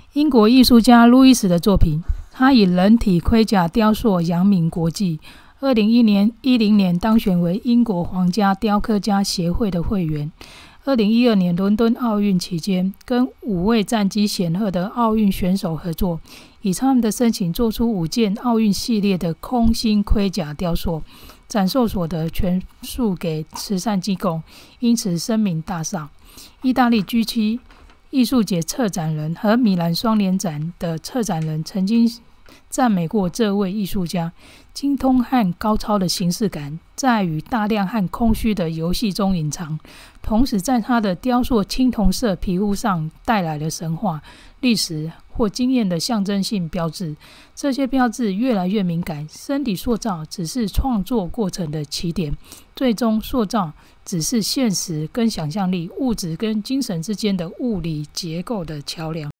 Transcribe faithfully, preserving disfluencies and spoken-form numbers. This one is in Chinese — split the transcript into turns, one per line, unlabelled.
英国艺术家路易斯的作品，他以人体盔甲雕塑扬名国际。二零一零年当选为英国皇家雕刻家协会的会员。二零一二年伦敦奥运期间，跟五位战绩显赫的奥运选手合作，以他们的申请做出五件奥运系列的空心盔甲雕塑，展售所得全数给慈善机构，因此声名大噪。意大利 G 七 艺术节策展人和米兰双年展的策展人曾经赞美过这位艺术家，精通和高超的形式感在于大量和空虚的游戏中隐藏，同时在他的雕塑青铜色皮肤上带来了神话、历史或经验的象征性标志。这些标志越来越敏感，身体塑造只是创作过程的起点，最终塑造只是现实跟想象力、物质跟精神之间的物理结构的桥梁。